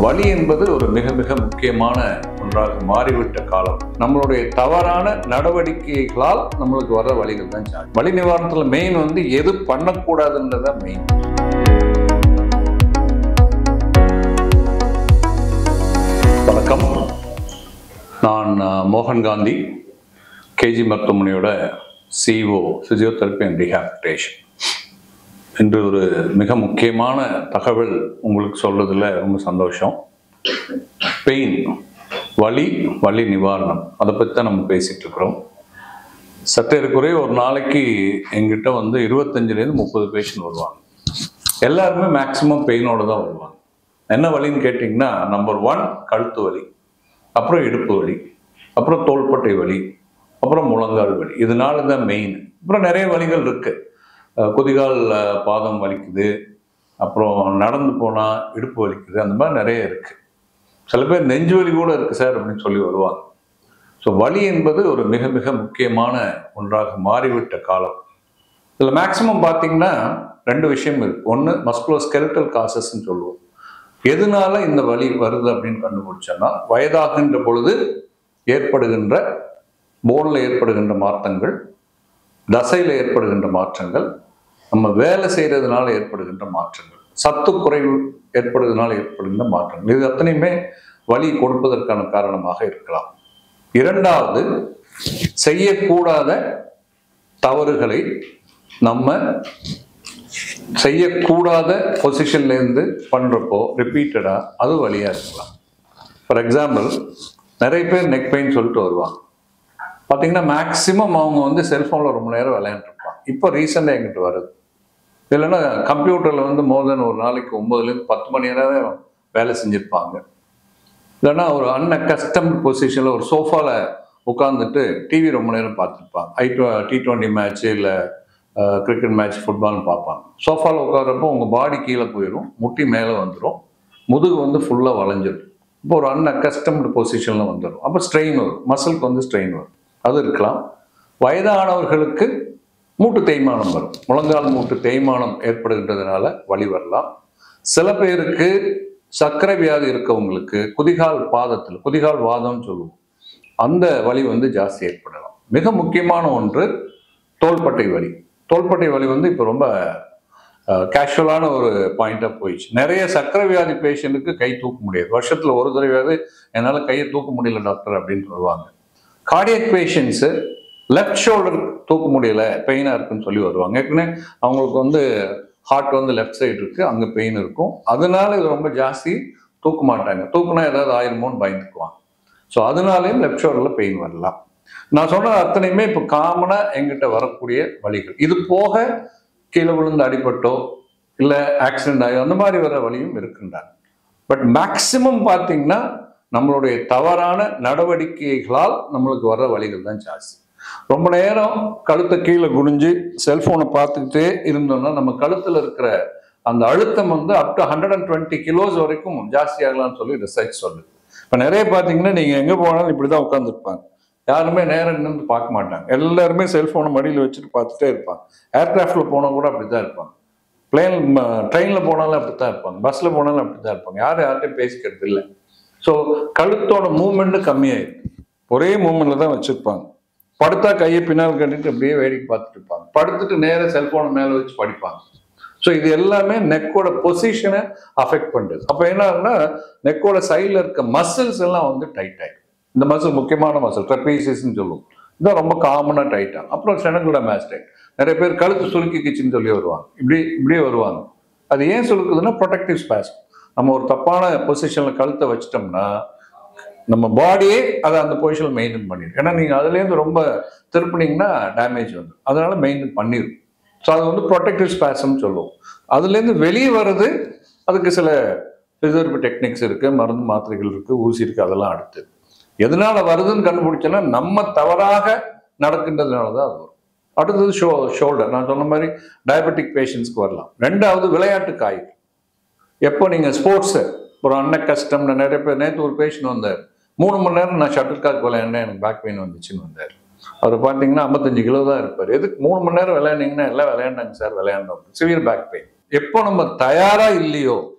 வலி என்பது ஒரு மிக மிக முக்கியமான ஒன்றாக மாறிவிட்ட காலம். நம்மளுடைய தவறான நடவடிக்கைகளால் நம்மளுக்கு வர வலிகள் தான் சார்ஜ். வலி நிவாரணத்துல மெயின் எது பண்ணக்கூடாதுன்றதான் மெயின். வணக்கம், நான் மோகன் காந்தி, கேஜி மருத்துவமனையோட CEO பிசியோதெரபி அண்ட் ரீஹாபிலிட்டேஷன். இன்று ஒரு மிக முக்கியமான தகவல் உங்களுக்கு சொல்றதுல ரொம்ப சந்தோஷம். பெயின், வலி நிவாரணம், அதை பற்றி தான் நம்ம பேசிட்டு இருக்கிறோம். சற்றேறக்குறைய ஒரு நாளைக்கு எங்கிட்ட 25லேருந்து 30 பேஷண்ட் வருவாங்க. எல்லாருமே மேக்சிமம் பெயினோட தான் வருவாங்க. என்ன வலின்னு கேட்டிங்கன்னா, நம்பர் 1 கழுத்து வலி, அப்புறம் இடுப்பு வலி, அப்புறம் தோள்பட்டை வலி, அப்புறம் முழங்கால் வலி. இதனால தான் மெயின். அப்புறம் நிறைய வலிகள் இருக்கு. குதிகால் பாதம் வலிக்குது, அப்புறம் நடந்து போனால் இடுப்பு வலிக்குது, அந்த மாதிரி நிறைய இருக்குது. சில பேர் நெஞ்சு வலி கூட இருக்குது சார் அப்படின்னு சொல்லி வருவாங்க. ஸோ வலி என்பது ஒரு மிக மிக முக்கியமான ஒன்றாக மாறிவிட்ட காலம். இதில் மேக்சிமம் பார்த்தீங்கன்னா 2 விஷயம் இருக்குது. ஒன்று மஸ்குலோஸ்கெலட்டல் காசஸ்ன்னு சொல்லுவோம். எதனால இந்த வலி வருது அப்படின்னு கண்டுபிடிச்சோன்னா, வயதாகின்ற பொழுது ஏற்படுகின்ற போனில் ஏற்படுகின்ற மாற்றங்கள், தசையில் ஏற்படுகின்ற மாற்றங்கள், நம்ம வேலை செய்கிறதுனால ஏற்படுகின்ற மாற்றங்கள், சத்து குறைவு ஏற்படுவதனால ஏற்படுகின்ற மாற்றங்கள், இது அத்தனையுமே வலி கொடுப்பதற்கான காரணமாக இருக்கலாம். இரண்டாவது, செய்யக்கூடாத தவறுகளை நம்ம செய்யக்கூடாத பொசிஷன்லேருந்து பண்ணுறப்போ ரிப்பீட்டடாக அது வலியாக இருக்கலாம். ஃபார் எக்ஸாம்பிள், நிறைய பேர் நெக் பெயின் சொல்லிட்டு வருவாங்க. பார்த்தீங்கன்னா மேக்சிமம் அவங்க செல்ஃபோனில் ரொம்ப நேரம் விளையாண்டுருப்பாங்க. இப்போ ரீசெண்டாக எங்கிட்ட வருது. இல்லைன்னா கம்ப்யூட்டரில் மோர் தென் ஒரு நாளைக்கு 9லேருந்து 10 மணி நேரம் வேலை செஞ்சுருப்பாங்க. இல்லைன்னா ஒரு அன்அக்கஸ்டம்டு பொசிஷனில் ஒரு சோஃபாவில் உட்காந்துட்டு டிவி ரொம்ப நேரம் பார்த்துருப்பாங்க. T20 மேட்ச்சு இல்லை கிரிக்கெட் மேட்ச், ஃபுட்பால்னு பார்ப்பாங்க. சோஃபாவில் உட்காரப்போ உங்கள் பாடி கீழே போயிடும், முட்டி மேலே வந்துடும், முதுகு ஃபுல்லாக வளைஞ்சிடும். இப்போ ஒரு அன்அக்கஸ்டம்டு பொசிஷனில் வந்துடும். அப்போ ஸ்ட்ரெயின் வரும், மசிலுக்கு ஸ்ட்ரெயின் வரும். அது இருக்கலாம். வயதானவர்களுக்கு மூட்டு தேய்மானம் வரும். முழங்கால் மூட்டு தேய்மானம் ஏற்படுகின்றதுனால வலி வரலாம். சில பேருக்கு சர்க்கரை வியாதி இருக்கவங்களுக்கு குதிகால் பாதத்தில், குதிகால் வாதம்னு சொல்லுவோம், அந்த வலி ஜாஸ்தி ஏற்படலாம். மிக முக்கியமான ஒன்று தோள்பட்டை வலி. தோள்பட்டை வலி இப்போ ரொம்ப கேஷுவலான ஒரு பாயிண்டாக போயிடுச்சு. நிறைய சர்க்கரை வியாதி பேஷண்ட்டுக்கு கை தூக்க முடியாது. வருஷத்தில் ஒரு தடவையாவது என்னால் கையை தூக்க முடியல டாக்டர் அப்படின்னு சொல்லுவாங்க. கார்டியக் பேஷண்ட்ஸு லெஃப்ட் ஷோல்டர் தூக்க முடியல, பெயினாக இருக்குன்னு சொல்லி வருவாங்க. ஏற்கனவே அவங்களுக்கு ஹார்ட் லெஃப்ட் சைடு இருக்குது, அங்கே பெயின் இருக்கும். அதனால இது ரொம்ப ஜாஸ்தி தூக்க மாட்டாங்க. தூக்குனா ஏதாவது ஆயிருமோன்னு பயந்துக்குவாங்க. ஸோ அதனாலேயும் லெஃப்ட் ஷோல்டரில் பெயின் வரலாம். நான் சொன்ன அத்தனையுமே இப்போ காமனாக எங்கிட்ட வரக்கூடிய வலிகள். இது போக கீழே விழுந்து அடிபட்டோ இல்லை ஆக்சிடென்ட் ஆகி அந்த மாதிரி வர வலியும் இருக்குன்றாங்க. பட் மேக்சிமம் பார்த்தீங்கன்னா நம்மளுடைய தவறான நடவடிக்கைகளால் நம்மளுக்கு வர்ற வலிகள் தான் ஜாஸ்தி. ரொம்ப நேரம் கழுத்தை கீழே குனிஞ்சு செல்ஃபோனை பார்த்துக்கிட்டே இருந்தோம்னா நம்ம கழுத்தில் இருக்கிற அந்த அழுத்தம் அப் டு 120 கிலோஸ் வரைக்கும் ஜாஸ்தி ஆகலாம்னு சொல்லி ரிசர்ச் சொல்லுது. இப்போ நிறைய பார்த்தீங்கன்னா நீங்கள் எங்கே போனாலும் இப்படி தான் உட்காந்துருப்பாங்க. யாருமே நேரம் நின்று பார்க்க மாட்டாங்க. எல்லாருமே செல்ஃபோனை மடியில் வச்சுட்டு பார்த்துட்டே இருப்பாங்க. ஏர்கிராஃப்டில் போனால் கூட அப்படி தான் இருப்பாங்க. ட்ரெயினில் போனாலும் அப்படி தான் இருப்பாங்க. பஸ்ஸில் போனாலும் அப்படி தான் இருப்பாங்க. யார்கிட்டையும் பேசிக்கிறது இல்லை. ஸோ கழுத்தோட மூவ்மெண்ட்டு கம்மியாயிருக்கு. ஒரே மூவ்மெண்ட்டில் தான் வச்சுருப்பாங்க. படுத்தா கையை பின்னால் கட்டிட்டு அப்படியே வேடிக்கை பார்த்துட்டு இருப்பாங்க. படுத்துட்டு நேராக செல்ஃபோனை மேலே வச்சு படிப்பாங்க. ஸோ இது எல்லாமே நெக்கோட பொசிஷனை அஃபெக்ட் பண்ணுறது. அப்போ என்ன ஆகுன்னா, நெக்கோட சைடில் இருக்க மசில்ஸ் எல்லாம் டைட் ஆகிடும். இந்த மசில் முக்கியமான மசில், ட்ரெபீசியஸ்ன்னு சொல்லுவோம். இதுதான் ரொம்ப காமனாக டைட் ஆகும். அப்புறம் ஸ்டெனோகிராமாஸ்டைட். நிறைய பேர் கழுத்து சுளுக்கிக்கிச்சின்னு சொல்லி வருவாங்க. இப்படியே வருவாங்க. அது ஏன் சுளுக்குதுன்னா ப்ரொடெக்டிவ் ஸ்பேஸ். நம்ம ஒரு தப்பான பொசிஷனில் கழுத்தை வச்சிட்டோம்னா நம்ம பாடியே அதை அந்த பொசிஷனில் மெயின்டைன் பண்ணிடும். ஏன்னா நீங்கள் அதுலேருந்து ரொம்ப திருப்பினீங்கன்னா டேமேஜ் அதனால மெயின்டைன் பண்ணிடும். ஸோ அது ப்ரொடெக்டிவ் ஸ்பேஸ்ன்னு சொல்லுவோம். அதுலேருந்து வெளியே வர்றது, அதுக்கு சில பிசியோதெரபி டெக்னிக்ஸ் இருக்குது, மருந்து மாத்திரைகள் இருக்குது, ஊசி இருக்குது. அதெல்லாம் அடுத்து எதனால வருதுன்னு கண்டுபிடிச்சோன்னா நம்ம தவறாக நடக்கின்றதுனால தான் அது வரும். அடுத்தது ஷோல்டர். நான் சொன்ன மாதிரி டயபெட்டிக் பேஷண்ட்ஸ்க்கு வரலாம். ரெண்டாவது விளையாட்டு காய்கள். எப்போ நீங்கள் ஸ்போர்ட்ஸு ஒரு அன்அக்கஸ்டம், நிறைய பேர் நேற்று ஒரு பேஷண்ட் வந்தார், 3 மணி நேரம் நான் ஷட்டில் காக் விளையாண்டேன், எனக்கு பேக் பெயின் வந்துச்சுன்னு வந்தார். அவர் பார்த்தீங்கன்னா 55 கிலோ தான் இருப்பார். எதுக்கு 3 மணி நேரம் விளையாண்டிங்கன்னா, எல்லாம் விளையாண்டாங்க சார், விளையாண்டோம், சிவியர் பேக் பெயின். எப்போ நம்ம தயாராக இல்லையோ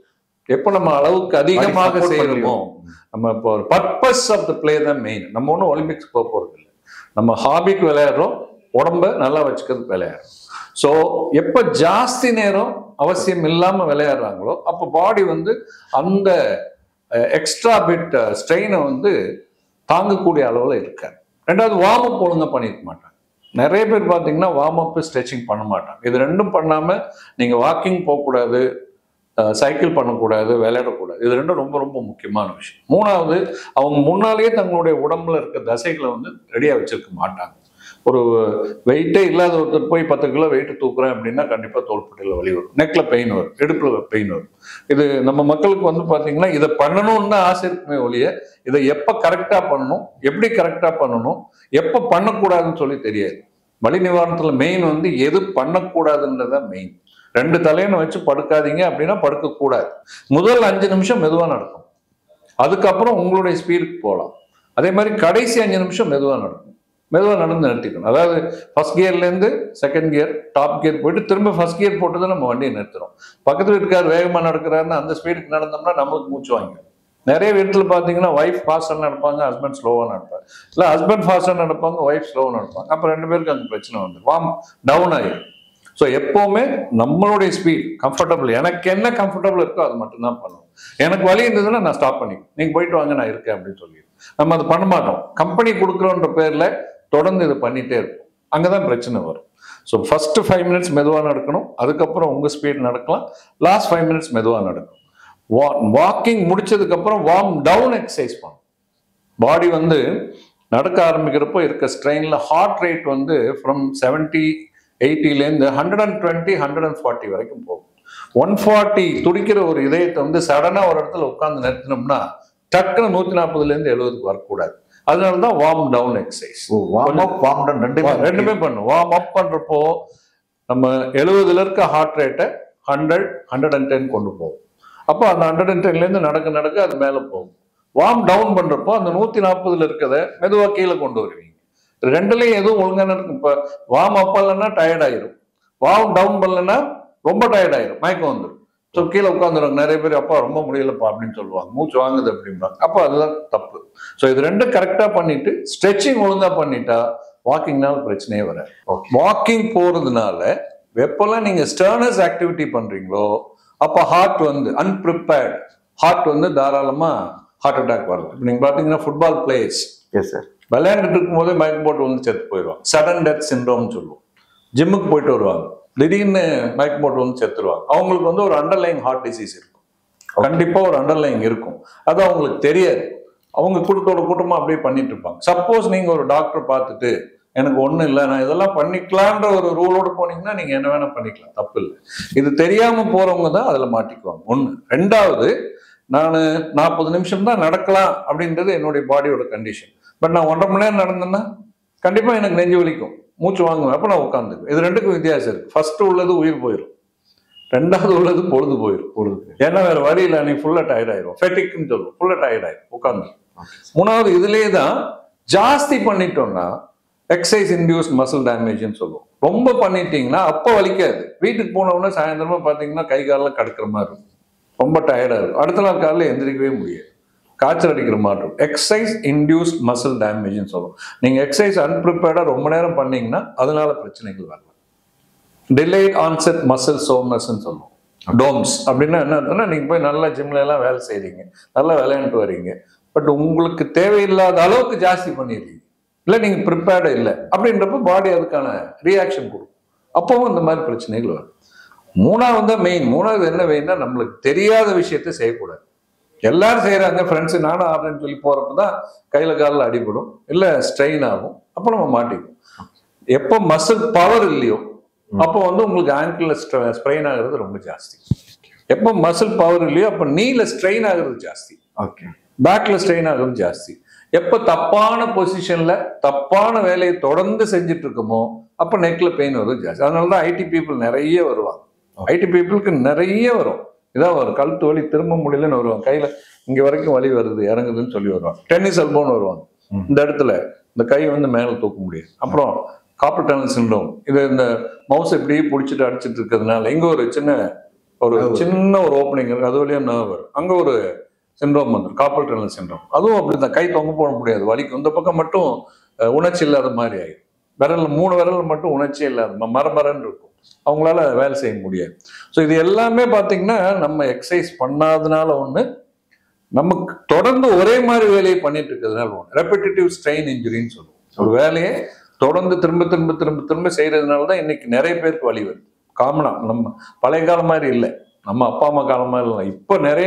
எப்போ நம்ம அளவுக்கு அதிகமாக செய்யறோமோ, நம்ம இப்போ பர்பஸ் ஆஃப் த பிளே தான் மெயின். நம்ம ஒன்றும் ஒலிம்பிக்ஸ் போக போறது இல்லை, நம்ம ஹாபிக்கு விளையாடுறோம், உடம்ப நல்லா வச்சுக்கிறதுக்கு விளையாடுறோம். ஸோ எப்போ ஜாஸ்தி நேரம் அவசியம் இல்லாமல் விளையாடுறாங்களோ அப்போ பாடி வந்து அந்த எக்ஸ்ட்ரா பிட் ஸ்ட்ரெயினை வந்து தாங்கக்கூடிய அளவில் இருக்காது. ரெண்டாவது வார்ம் அப் ஒழுங்காக பண்ணியிருக்க மாட்டாங்க. நிறைய பேர் பார்த்தீங்கன்னா வார்ம் அப் ஸ்ட்ரெச்சிங் பண்ண மாட்டாங்க. இது ரெண்டும் பண்ணாமல் நீங்கள் வாக்கிங் போகக்கூடாது, சைக்கிள் பண்ணக்கூடாது, விளையாடக்கூடாது. இது ரெண்டும் ரொம்ப ரொம்ப முக்கியமான விஷயம். மூணாவது, அவங்க முன்னாலேயே தங்களுடைய உடம்புல இருக்க தசைகளை வந்து ரெடியாக வச்சிருக்க மாட்டாங்க. ஒரு வெயிட்டே இல்லாத ஒருத்தர் போய் 10 கிலோ வெயிட் தூக்குறேன் அப்படின்னா கண்டிப்பாக தோள்பட்டையில் வலி வரும், நெக்கில் பெயின் வரும், இடுப்பில் பெயின் வரும். இது நம்ம மக்களுக்கு வந்து பார்த்தீங்கன்னா இதை பண்ணணும்னு தான் ஆசை இருக்குமே ஒழிய இதை எப்போ கரெக்டாக பண்ணணும், எப்படி கரெக்டாக பண்ணணும், எப்போ பண்ணக்கூடாதுன்னு சொல்லி தெரியாது. வலி நிவாரணத்தில் மெயின் வந்து எது பண்ணக்கூடாதுன்றதான் மெயின். 2 தலையணை வச்சு படுக்காதீங்க அப்படின்னா படுக்கக்கூடாது. முதல் 5 நிமிஷம் மெதுவாக நடக்கும், அதுக்கப்புறம் உங்களுடைய ஸ்பீடுக்கு போகலாம். அதே மாதிரி கடைசி 5 நிமிஷம் மெதுவாக நடக்கும், மெதுவாக நடந்து நிறுத்திக்கணும். அதாவது ஃபர்ஸ்ட் கியர்லேருந்து செகண்ட் கியர், டாப் கியர் போயிட்டு திரும்ப ஃபர்ஸ்ட் கியர் போட்டு தான் நம்ம வண்டியை நிறுத்துறோம். பக்கத்து வீட்டுக்கார் வேகமாக நடக்கிறாருன்னு அந்த ஸ்பீடுக்கு நடந்தோம்னா நம்மளுக்கு மூச்சு வாங்கிடும். நிறைய வீட்டில் பார்த்தீங்கன்னா ஒய்ஃப் ஃபாஸ்ட்டாக நடப்பாங்க, ஹஸ்பண்ட் ஸ்லோவாக நடப்பாங்க, இல்லை ஹஸ்பண்ட் ஃபாஸ்ட்டாக நடப்பாங்க, ஒய்ஃப் ஸ்லோவாக நடப்பாங்க. அப்போ 2 பேருக்கு அங்கே பிரச்சனை வந்துடும், வார்ம் டவுன் ஆகிடும். ஸோ எப்போவுமே நம்மளுடைய ஸ்பீட் கம்ஃபர்டபுள், எனக்கு என்ன கம்ஃபர்டபுள் இருக்கோ அது மட்டும்தான் பண்ணுவோம். எனக்கு வலி இருந்ததுன்னா நான் ஸ்டாப் பண்ணிக்குவேன், நீங்கள் போயிட்டு வாங்க நான் இருக்கேன் அப்படின்னு சொல்லிடுவேன். நம்ம அதை பண்ண மாட்டோம். கம்பெனி கொடுக்குறோன்ற பேரில் தொடர்ந்து இது பண்ணிகிட்டே இருக்கும், அங்கே தான் பிரச்சனை வரும். ஸோ ஃபர்ஸ்ட் 5 மினிட்ஸ் மெதுவாக நடக்கணும், அதுக்கப்புறம் உங்கள் ஸ்பீட் நடக்கலாம், லாஸ்ட் 5 மினிட்ஸ் மெதுவாக நடக்கும். வாக்கிங் முடிச்சதுக்கப்புறம் வார்ம் டவுன் எக்ஸசைஸ் பண்ணும். பாடி வந்து நடக்க ஆரம்பிக்கிறப்போ இருக்க ஸ்ட்ரெயினில் ஹார்ட் ரேட் வந்து ஃப்ரம் 70, 80லேருந்து 120, 140 வரைக்கும் போகும். 140 துடிக்கிற ஒரு இதயத்தை வந்து சடனாக ஒரு இடத்துல உட்காந்து நிறுத்தினோம்னா டக்குன்னு 140லேருந்து 70க்கு வரக்கூடாது. அதனால தான் வார்ம் டவுன் எக்ஸசைஸ். ரெண்டுமே பண்ணும். வார்ம் அப் பண்றப்போ நம்ம 70ல இருக்க ஹார்ட் ரேட்டை 100, 110 கொண்டு போகும். அப்போ அந்த 110லேருந்து நடக்க நடக்க அது மேலே போகும். வார்ம் டவுன் பண்றப்போ அந்த 140ல இருக்கிறத மெதுவாக கீழே கொண்டு வருவீங்க. ரெண்டுலையும் எதுவும் ஒழுங்கான இருக்கும். இப்போ வார்ம் அப் பண்ணலன்னா டயர்ட் ஆயிரும், வார்ம் டவுன் பண்ணலன்னா ரொம்ப டயர்ட் ஆயிரும், மயக்கம் வந்துடும். ஸோ கீழே உட்காந்துருவாங்க. நிறைய பேர் அப்பா ரொம்ப முடியலப்பா அப்படின்னு சொல்லுவாங்க, மூச்சு வாங்குது அப்படின்பாங்க. அப்போ அதுதான் தப்பு. ஸோ இது ரெண்டும் கரெக்டாக பண்ணிட்டு ஸ்ட்ரெச்சிங் ஒழுங்காக பண்ணிட்டா வாக்கிங்னால பிரச்சனையே வராது. வாக்கிங் போறதுனால எப்பெல்லாம் நீங்க ஸ்டர்னஸ் ஆக்டிவிட்டி பண்றீங்களோ அப்போ ஹார்ட் வந்து அன்பிரிப்பேர்டு, ஹார்ட் வந்து தாராளமா ஹார்ட் அட்டாக் வருது. இப்போ நீங்க பாத்தீங்கன்னா ஃபுட்பால் பிளேயர்ஸ் விளையாண்டுட்டு இருக்கும் போதே மயக்கம் போட்டு வந்து செத்து போயிடுவாங்க, சடன் டெத் சிண்ட்ரோம்னு சொல்லுவோம். ஜிம்முக்கு போயிட்டு வருவாங்க, திடீர்னு மயக்கம் போட்டு வந்து செத்துருவாங்க. அவங்களுக்கு வந்து ஒரு அண்டர்லைங் ஹார்ட் டிசீஸ் இருக்கும், கண்டிப்பா ஒரு அண்டர்லைங் இருக்கும், அது அவங்களுக்கு தெரியாது. அவங்க கூட்டத்தோட கூட்டமா அப்படியே பண்ணிட்டு இருப்பாங்க. சப்போஸ் நீங்க ஒரு டாக்டர் பார்த்துட்டு எனக்கு ஒன்றும் இல்லை நான் இதெல்லாம் பண்ணிக்கலான்ற ஒரு ரூலோடு போனீங்கன்னா நீங்க என்ன வேணா பண்ணிக்கலாம், தப்பு இல்லை. இது தெரியாம போறவங்க தான் அதுல மாட்டிக்குவாங்க. ஒண்ணு. ரெண்டாவது, நான் 40 நிமிஷம் தான் நடக்கலாம் அப்படின்றது என்னுடைய பாடியோட கண்டிஷன். பட் நான் 1.5 மணி நேரம் நடந்தேன்னா கண்டிப்பா எனக்கு நெஞ்சு வலிக்கும், மூச்சு வாங்குவேன், அப்போ நான் உட்காந்துக்குவேன். இது ரெண்டுக்கும் வித்தியாசம் இருக்கு. ஃபர்ஸ்ட் உள்ளது உயிர் போயிடும், ரெண்டாவது உள்ளது பொழுது போயிடும். ஏன்னா வேற வழி இல்லை, அன்னைக்கு ஃபுல்லா டயர்ட் ஆயிரும், ஃபெட்டிக்னு சொல்லுவோம், ஃபுல்லா டயர்ட் ஆயிரும் உட்காந்து. மூணாவது, இதுலேயே தான் ஜாஸ்தி பண்ணிட்டோம்னா எக்ஸசைஸ் இன்டியூஸ்ட் மசில் டேமேஜ்னு சொல்லுவோம். ரொம்ப பண்ணிட்டீங்கன்னா அப்போ வலிக்காது, வீட்டுக்கு போனோம்னா சாயந்தரமா பார்த்தீங்கன்னா கை காலில் கடுக்கிற மாதிரி இருக்கும், ரொம்ப டயர்டாக இருக்கும், அடுத்த நாள் காலையில் எந்திரிக்கவே முடியாது, காய்ச்சல் அடிக்கிற மாதிரி இருக்கும். எக்ஸசைஸ் இன்டியூஸ்ட் மசில் டேமேஜ்னு சொல்லுவோம். நீங்கள் எக்ஸசைஸ் அன்பிரிப்பேர்டாக ரொம்ப நேரம் பண்ணீங்கன்னா அதனால பிரச்சனைகள் வரலாம். டிலேட் ஆன்செட் மசில் சோர்னஸ்ன்னு சொல்லுவோம், டோம்ஸ். அப்படின்னா என்ன அர்த்தம்னா, நீங்கள் போய் நல்லா ஜிம்ல எல்லாம் வேலை செய்கிறீங்க, நல்லா விளையாண்டுட்டு வரீங்க, பட் உங்களுக்கு தேவையில்லாத அளவுக்கு ஜாஸ்தி பண்ணிடுறீங்க, இல்லை நீங்கள் ப்ரிப்பேர்டு இல்லை அப்படின்றப்ப பாடி அதுக்கான ரியாக்ஷன் கொடுக்கும், அப்பவும் இந்த மாதிரி பிரச்சனைகள் வரும். மூணாவது தான் மெயின். மூணாவது என்ன மெயின்னா, நம்மளுக்கு தெரியாத விஷயத்த செய்யக்கூடாது. எல்லாரும் செய்யறாங்க, ஃப்ரெண்ட்ஸு நானும் ஆடுறேன்னு சொல்லி போறப்ப தான் கையில காலில் அடிபடும், இல்லை ஸ்ட்ரெயின் ஆகும், அப்போ நம்ம மாட்டிக்கும். எப்போ மசில் பவர் இல்லையோ அப்போ வந்து உங்களுக்கு ஆங்கிள் ஸ்ட்ரெயின் ஆகுறது ரொம்ப ஜாஸ்தி. எப்போ மசில் பவர் இல்லையோ அப்போ நீல ஸ்ட்ரெயின் ஆகுறது ஜாஸ்தி, பேக்ல ஸ்ட்ரெயின் ஆகுறது ஜாஸ்தி. எப்போ தப்பான பொசிஷன்ல தப்பான வேலையை தொடர்ந்து செஞ்சுட்டு இருக்கோமோ அப்போ நெக்ல பெயின் வருது ஜாஸ்தி. அதனாலதான் ஐடி பீப்புள் நிறைய வருவாங்க. ஐடி பீப்புளுக்கு நிறைய வரும், இதான் வரும், கழுத்து வலி திரும்ப முடியலன்னு வருவாங்க, கையில இங்க வரைக்கும் வலி வருது இறங்குதுன்னு சொல்லி வருவாங்க. டென்னிஸ் எல்போன்னு வருவாங்க, இந்த இடத்துல இந்த கை வந்து மேலே தூக்க முடியாது. அப்புறம் கார்பல் டனல் சிண்ட்ரோம், இது இந்த மவுஸ் இப்படியே பிடிச்சிட்டு அடிச்சிட்டு இருக்கிறதுனால இங்க ஒரு சின்ன ஒரு சின்ன ஒரு ஓப்பனிங் இருக்கு, அது வழியா நர்வ் வரும், அங்க ஒரு சிண்ட்ரோம் வந்துடும், கார்பல் டனல் சிண்ட்ரோம். அதுவும் அப்படிதான், கை தொங்க போட முடியாது, வலிக்கும். இந்த பக்கம் மட்டும் உணர்ச்சி இல்லாத மாதிரி ஆயிடும். விரல் 3 விரல் மட்டும் உணர்ச்சியே இல்லாத மரமரன்னு இருக்கும், அவங்களால வேலை செய்ய முடியாது. ஸோ இது எல்லாமே பார்த்தீங்கன்னா நம்ம எக்ஸசைஸ் பண்ணாதனால ஒன்று, நமக்கு தொடர்ந்து ஒரே மாதிரி வேலையை பண்ணிட்டு இருக்கிறதுனால ஒன்று, ரெப்பிட்டேட்டிவ் ஸ்ட்ரெயின் இன்ஜுரின்னு சொல்லுவோம். ஒரு வேலையை தொடர்ந்து திரும்ப திரும்ப திரும்ப திரும்ப செய்யறதுனால தான் இன்னைக்கு நிறைய பேருக்கு வலி வருது. காமனா நம்ம பழைய காலம் மாதிரி இல்லை, நம்ம அப்பா அம்மா காலம் மாதிரி இல்லை. இப்போ நிறைய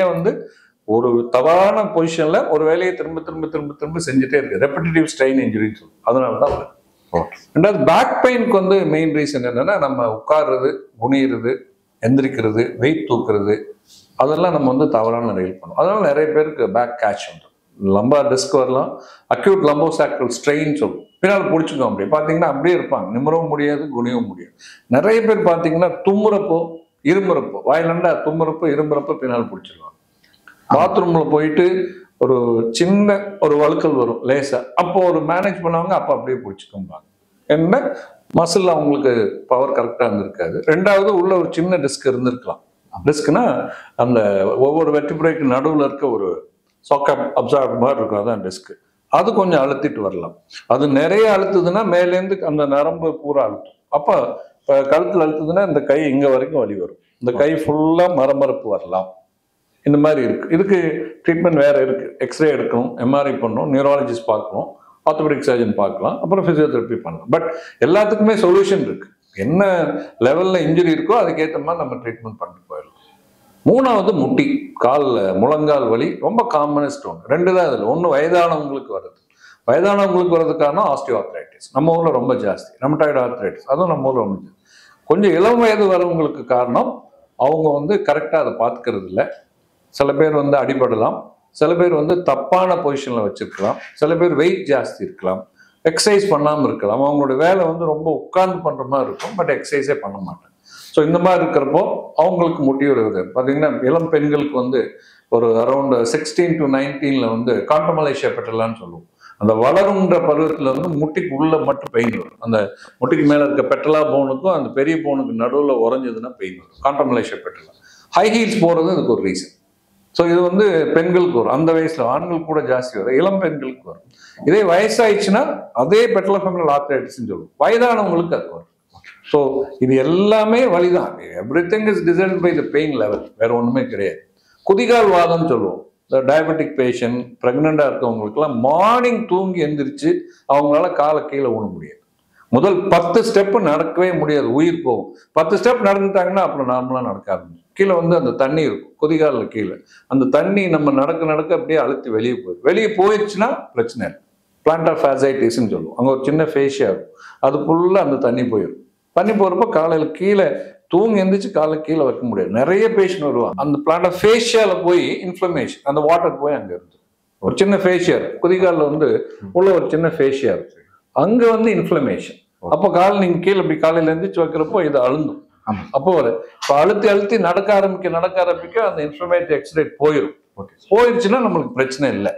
ஒரு தவறான பொசிஷன்ல ஒரு வேலையை திரும்ப திரும்ப திரும்ப திரும்ப செஞ்சுட்டே இருக்கு, ரெப்பிட்டேட்டிவ் ஸ்ட்ரெயின் இன்ஜுரின்னு சொல்லுவோம். அதனால தான் வருது. ரெண்டாவது பேக் பெயினுக்கு மெயின் ரீசன் என்னன்னா, நம்ம உட்கார்றது, குனியிறது, எந்திரிக்கிறது, வெயிட் தூக்குறது, அதெல்லாம் நம்ம தவறான ரயில் பண்ணுவோம். அதனால நிறைய பேருக்கு பேக் கேட்ச் வந்துடும், லம்பார் டிஸ்க் வரலாம், அக்யூட் லம்போசாக்ரல் ஸ்ட்ரெயின் சொல்லுவோம். பின்னால் பிடிச்சிக்கும், அப்படியே பார்த்தீங்கன்னா அப்படியே இருப்பாங்க, நிமிரவும் முடியாது, குனியவும் முடியாது. நிறைய பேர் பார்த்தீங்கன்னா தும்முறப்போ இருமுறப்போ, வாயிலண்டா தும்முறப்போ இருமுறப்போ பின்னால் பிடிச்சிருவாங்க. பாத்ரூம்ல போயிட்டு ஒரு சின்ன ஒரு வழுக்கல் வரும் லேசா, அப்போ ஒரு மேனேஜ் பண்ணவங்க அப்போ அப்படியே பிடிச்சிக்கும்பாங்க. என்ன மசில் அவங்களுக்கு பவர் கரெக்டாக இருந்திருக்காது. ரெண்டாவது உள்ள ஒரு சின்ன டிஸ்க் இருந்திருக்கலாம். டிஸ்க்னா அந்த ஒவ்வொரு வெர்டிபிரேக்கு நடுவில் இருக்க ஒரு சாக்கப் அப்சார்ப் மாதிரி இருக்கும், அதான் டிஸ்க். அது கொஞ்சம் அழுத்திட்டு வரலாம். அது நிறைய அழுத்துதுன்னா மேலேருந்து அந்த நரம்பு பூரா அழுத்தும். அப்போ கழுத்தில் அழுத்துதுன்னா இந்த கை இங்கே வரைக்கும் வலி வரும், இந்த கை ஃபுல்லாக மரமரப்பு வரலாம். இந்த மாதிரி இருக்கு. இதுக்கு ட்ரீட்மெண்ட் வேற இருக்கு. எக்ஸ்ரே எடுக்கணும், எம்ஆர்ஐ பண்ணணும், நியூராலஜிஸ்ட் பார்க்கணும், ஆர்த்தோபெடிக் சர்ஜன் பார்க்கலாம், அப்புறம் பிசியோதெரப்பி பண்ணலாம். பட் எல்லாத்துக்குமே சொல்யூஷன் இருக்கு. என்ன லெவல்ல இன்ஜுரி இருக்கோ அதுக்கேற்ற மாதிரி நம்ம ட்ரீட்மெண்ட் பண்ணிட்டு போயிடலாம். மூணாவது முட்டி, காலில் முழங்கால் வலி ரொம்ப காமனஸ்ட் ஒன்று. 2 தான் இதில். ஒன்று வயதானவங்களுக்கு வருது. வயதானவங்களுக்கு வர்றதுக்கான ஆஸ்டியோஆர்த்ரைட்டிஸ் நம்ம ஊரில் ரொம்ப ஜாஸ்தி, ரெமட்டாய்டு ஆர்த்ரைட்டிஸ் அதுவும் நம்ம ஊரில் ரொம்ப ஜாஸ்தி. கொஞ்சம் இளம் வயது வரவங்களுக்கு காரணம் அவங்க கரெக்டாக அதை பார்த்துக்கிறது இல்லை. சில பேர் அடிபடலாம், சில பேர் தப்பான பொசிஷனில் வச்சிருக்கலாம், சில பேர் வெயிட் ஜாஸ்தி இருக்கலாம், எக்ஸசைஸ் பண்ணாமல் இருக்கலாம். அவங்களோட வேலை ரொம்ப உட்கார்ந்து பண்ணுற மாதிரி இருக்கும், பட் எக்ஸசைஸே பண்ண மாட்டாங்க. ஸோ இந்த மாதிரி இருக்கிறப்போ அவங்களுக்கு முட்டி வருது. பார்த்தீங்கன்னா இளம் பெண்களுக்கு ஒரு அரௌண்ட் 16 to 19ல கான்ட்ரமலைஷியா பெட்டலான்னு சொல்லுவோம். அந்த வளருன்ற பருவத்தில் முட்டிக்கு உள்ள மட்டும் பெயின் வரும். அந்த முட்டிக்கு மேலே இருக்க பெட்டலா போனுக்கும் அந்த பெரிய போனுக்கு நடுவில் உறைஞ்சதுன்னா பெயின் வரும், கான்ட்ரமலைஷியா பெட்டலா. ஹை ஹீல்ஸ் போகிறது இதுக்கு ஒரு ரீசன். ஸோ இது பெண்களுக்கு வரும், அந்த வயசுல ஆண்களுக்கு கூட ஜாஸ்தி வரும், இளம் பெண்களுக்கு வரும். இதே வயசாயிடுச்சுன்னா அதே பெட்டலோஃபெமரல் ஆர்த்ரைட்டிஸ்ன்னு சொல்லுவோம், வயதானவங்களுக்கு அது வரும். ஸோ இது எல்லாமே வலிதான். Everything is designed by the pain level, வேற ஒன்றுமே கிடையாது. குதிகால் வாதம்னு சொல்லுவோம். இந்த டயபெட்டிக் பேஷண்ட், ப்ரெக்னெண்டாக இருக்கவங்களுக்குலாம் மார்னிங் தூங்கி எந்திரிச்சு அவங்களால காலை கீழே ஊன முடியாது. முதல் 10 ஸ்டெப்பு நடக்கவே முடியாது, உயிர் போகும். 10 ஸ்டெப் நடந்துட்டாங்கன்னா அப்புறம் நார்மலாக நடக்க ஆரம்பிச்சு. கீழே அந்த தண்ணி இருக்கும் குதிகாலில் கீழே, அந்த தண்ணி நம்ம நடக்க நடக்க அப்படியே அழுத்தி வெளியே போயிடும். வெளியே போயிடுச்சுன்னா பிரச்சனை இல்லை, பிளான்டார் ஃபேசைட்டிஸ்ன்னு சொல்லுவோம். அங்கே ஒரு சின்ன ஃபேஷியா இருக்கும், அது ஃபுல்லாக அந்த தண்ணி போயிடும். தண்ணி போகிறப்ப காலையில் கீழே தூங்கி எந்திரிச்சு காலையில் கீழே வைக்க முடியாது. நிறைய பேஷண்ட் வருவாங்க, அந்த பிளான்டார் ஃபேஷியால போய் இன்ஃப்ளமேஷன், அந்த வாட்டர் போய் அங்கே இருந்து ஒரு சின்ன ஃபேஷியா இருக்கு, குதிகாலில் உள்ள ஒரு சின்ன ஃபேஷியா இருக்கு, அங்கே இன்ஃப்ளமேஷன். அப்போ காலை நீங்கள் கீழே இப்படி காலையில் எந்திரிச்சு வைக்கிறப்போ இது அழுந்தும். அப்போ இப்போ அழுத்தி அழுத்தி நடக்க ஆரம்பிக்க அந்த இன்ஃப்ளமேட்டரி எக்ஸ்ரேட் போயிடும். போயிடுச்சுன்னா நம்மளுக்கு பிரச்சனை இல்லை.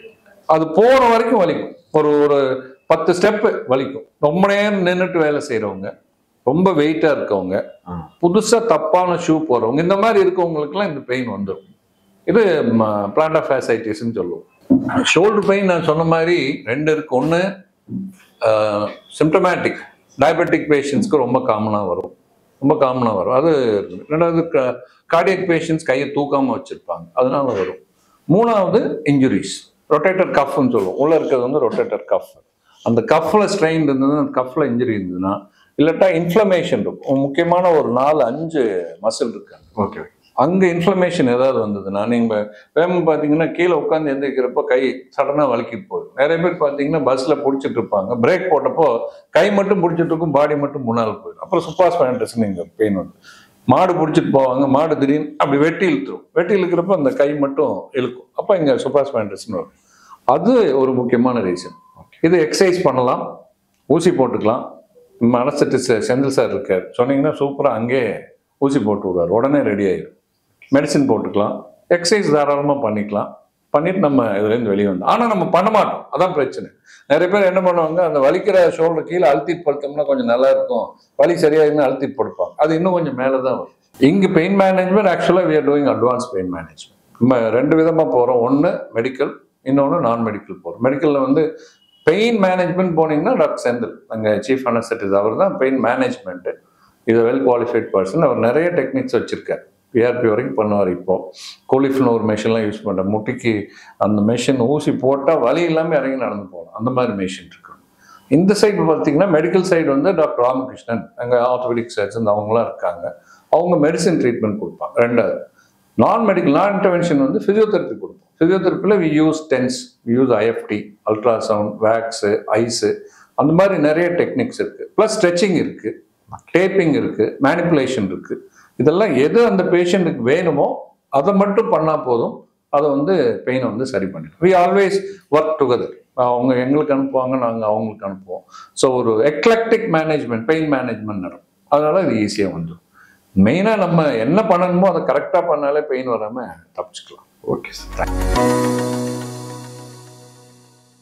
அது போற வரைக்கும் வலிக்கும். ஒரு 10 ஸ்டெப்பு வலிக்கும். ரொம்ப நேரம் நின்றுட்டு வேலை செய்யறவங்க, ரொம்ப வெயிட்டா இருக்கவங்க, புதுசா தப்பான ஷூ போறவங்க, இந்த மாதிரி இருக்கவங்களுக்குலாம் இந்த பெயின் வந்துடும். இது பிளான்டார் ஃபேசைட்டிஸ்ன்னு சொல்லுவோம். ஷோல்டர் பெயின் நான் சொன்ன மாதிரி 2 இருக்கு. ஒன்று சிம்டமேட்டிக் டயபெட்டிக் பேஷண்ட்ஸ்க்கு ரொம்ப காமனாக வரும், அது. ரெண்டாவது கார்டியக் பேஷண்ட்ஸ் கையை தூக்காமல் வச்சிருப்பாங்க, அதனால வரும். மூணாவது இன்ஜுரிஸ், ரொட்டேட்டர் கஃப்னு சொல்லுவோம். உள்ள இருக்கிறது ரொட்டேட்டர் கஃப். அந்த கஃப்ல ஸ்ட்ரெயின் இருந்ததுன்னா, அந்த கஃப்ல இன்ஜுரி இருந்ததுன்னா, இல்லாட்டா இன்ஃப்ளமேஷன் இருக்கும். முக்கியமான ஒரு 4-5 மசில் இருக்கு, அங்கே இன்ஃப்ளமேஷன் ஏதாவது வந்ததுன்னா, நீங்கள் வேகம் பார்த்தீங்கன்னா கீழே உட்காந்து எந்திரிக்கிறப்போ கை சடனாக வலிக்கிட்டு போகும். நிறைய பேர் பார்த்தீங்கன்னா பஸ்ஸில் பிடிச்சிட்டு இருப்பாங்க, பிரேக் போட்டப்போ கை மட்டும் பிடிச்சிட்டு இருக்கும், பாடி மட்டும் முன்னால் போயிடும். அப்புறம் சுப்பாஸ்பேண்டஸ் நீங்கள் பெயின் மாடு பிடிச்சிட்டு போவாங்க, மாடு திடீர்னு அப்படி வெட்டி இழுக்கிறப்போ அந்த கை மட்டும் இழுக்கும், அப்போ இங்கே சுப்பாஸ்பேண்டஸ்ன்னு வரும். அது ஒரு முக்கியமான ரீசன். இது எக்ஸசைஸ் பண்ணலாம், ஊசி போட்டுக்கலாம். அனஸ்தெட்டிஸ்ட் செந்தில் சார் இருக்கார், சொன்னீங்கன்னா சூப்பராக அங்கே ஊசி போட்டு விடுவார், உடனே ரெடி ஆயிடும். மெடிசின் போட்டுக்கலாம், எக்ஸசைஸ் தாராளமாக பண்ணிக்கலாம். பண்ணிட்டு நம்ம இதுலேருந்து வெளியே வந்தோம். ஆனால் நம்ம பண்ண மாட்டோம், அதான் பிரச்சனை. நிறைய பேர் என்ன பண்ணுவாங்க, அந்த வலிக்கிற ஷோல்டர் கீழே அழுத்திட்டு படுத்தோம்னா கொஞ்சம் நல்லா இருக்கும், வலி சரியாகுன்னு அழுத்திட்டு படுப்பாங்க, அது இன்னும் கொஞ்சம் மேலே தான் வரும். இங்கே பெயின் மேனேஜ்மெண்ட் ஆக்சுவலாக we are doing advance pain management. நம்ம 2 விதமாக போகிறோம். ஒன்று மெடிக்கல், இன்னொன்று நான் மெடிக்கல் போகிறோம். மெடிக்கலில் வந்து பெயின் மேனேஜ்மெண்ட் போனீங்கன்னா டாக்டர் செந்தில், அங்கே சீஃப் அனஸ்தட்டிஸ்ட், அவர் தான் பெயின் மேனேஜ்மெண்ட்டு. இது வெல் குவாலிஃபைட் பர்சன். அவர் நிறைய டெக்னிக்ஸ் வச்சுருக்கார். பிஆர்பி வரைக்கும் பண்ணுவார். இப்போது கோலிஃப்னு ஒரு மெஷின்லாம் யூஸ் பண்ணுறேன். முட்டிக்கு அந்த மெஷின் ஊசி போட்டால் வலி இல்லாமல் இறங்கி நடந்து போகலாம். அந்த மாதிரி மெஷின் இருக்கு. இந்த சைடு பார்த்தீங்கன்னா மெடிக்கல் சைடு வந்து டாக்டர் ராமகிருஷ்ணன், அங்கே ஆர்த்தோபெடிக் சர்ஜன் அவங்களாம் இருக்காங்க. அவங்க மெடிசன் ட்ரீட்மெண்ட் கொடுப்பாங்க. ரெண்டாவது நான் மெடிக்கல், நான் இன்டர்வென்ஷன் வந்து ஃபிசியோதெரப்பி கொடுப்போம். ஃபிசியோதெரப்பியில் we use TENS, we use IFT, ultrasound, wax, ice, அந்த மாதிரி நிறைய டெக்னிக்ஸ் இருக்குது. ப்ளஸ் ஸ்ட்ரெச்சிங் இருக்குது, டேப்பிங் இருக்குது, மேனிப்புலேஷன் இருக்குது. இதெல்லாம் எது அந்த பேஷண்ட்டுக்கு வேணுமோ அதை மட்டும் பண்ணால் போதும். அதை வந்து பெயினை வந்து சரி பண்ணிடும். We always work together. அவங்க எங்களுக்கு அனுப்புவாங்க, நாங்கள் அவங்களுக்கு அனுப்புவோம். ஸோ ஒரு எக்லெக்டிக் மேனேஜ்மெண்ட், பெயின் மேனேஜ்மெண்ட் நடக்கும். அதனால இது ஈஸியாக வந்துடும். மெயினாக நம்ம என்ன பண்ணணுமோ அதை கரெக்டாக பண்ணாலே பெயின் வராமல் தப்பிச்சுக்கலாம். Okay sir, thank you.